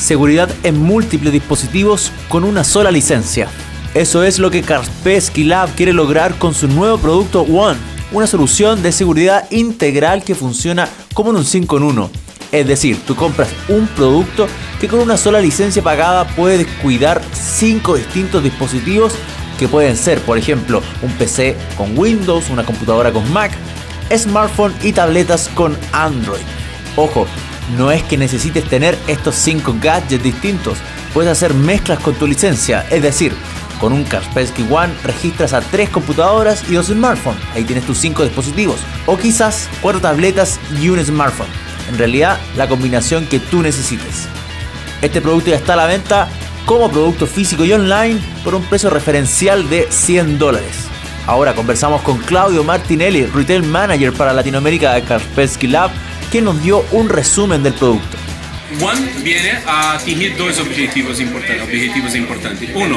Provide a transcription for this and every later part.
seguridad en múltiples dispositivos con una sola licencia. Eso es lo que Kaspersky Lab quiere lograr con su nuevo producto One, una solución de seguridad integral que funciona como en un 5 en 1. Es decir, tú compras un producto que con una sola licencia pagada puedes cuidar 5 distintos dispositivos que pueden ser, por ejemplo, un PC con Windows, una computadora con Mac, smartphone y tabletas con Android. Ojo, no es que necesites tener estos 5 gadgets distintos, puedes hacer mezclas con tu licencia, es decir, con un Kaspersky One registras a 3 computadoras y 2 smartphones, ahí tienes tus 5 dispositivos, o quizás 4 tabletas y un smartphone, en realidad la combinación que tú necesites. Este producto ya está a la venta como producto físico y online por un precio referencial de $100. Ahora conversamos con Claudio Martinelli, Retail Manager para Latinoamérica de Kaspersky Lab, que nos dio un resumen del producto. One viene a atingir dos objetivos importantes. Uno,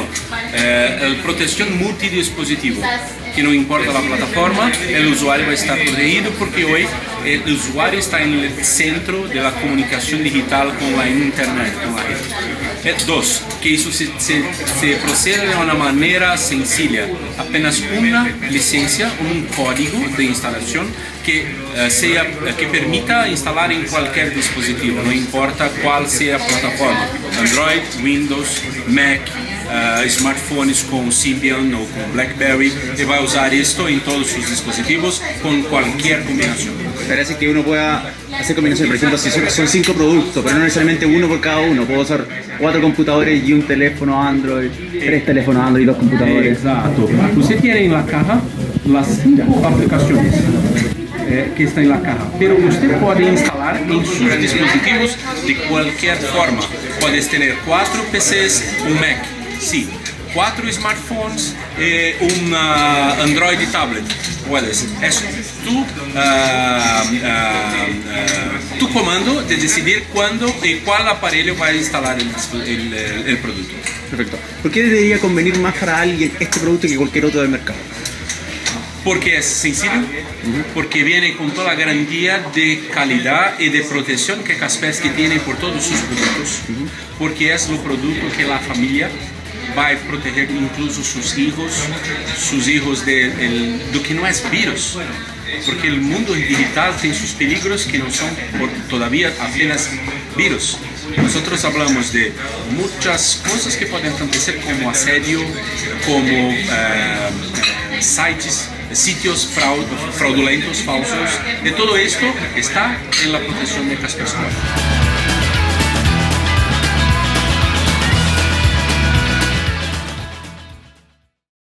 la protección multidispositivo, que no importa la plataforma, el usuario va a estar protegido porque hoy el usuario está en el centro de la comunicación digital con la internet, con la red. Dos, que eso se procede de una manera sencilla, apenas una licencia, un código de instalación que permita instalar en cualquier dispositivo, no importa cuál sea la plataforma, Android, Windows, Mac, smartphones con Symbian o con BlackBerry, y va a usar esto en todos sus dispositivos con cualquier combinación. Parece que uno pueda hacer combinaciones, por ejemplo, si son 5 productos, pero no necesariamente uno por cada uno, puedo usar 4 computadores y un teléfono Android, 3 teléfonos Android y 2 computadores. Exacto. Usted tiene en la caja las 5 aplicaciones que está en la caja, pero usted puede instalar en sus dispositivos de cualquier forma. Puedes tener 4 PCs, un Mac, sí, 4 smartphones, un Android y tablet. Puedes. Es tu comando de decidir cuándo y cuál aparelho va a instalar el producto. Perfecto. ¿Por qué debería convenir más para alguien este producto que cualquier otro del mercado? Porque es sencillo, porque viene con toda la garantía de calidad y de protección que Kaspersky tiene por todos sus productos, porque es el producto que la familia va a proteger incluso sus hijos de lo que no es virus, porque el mundo digital tiene sus peligros que no son todavía apenas virus. Nosotros hablamos de muchas cosas que pueden acontecer como asedio, como sitios fraudulentos, falsos. De todo esto está en la protección de Kaspersky.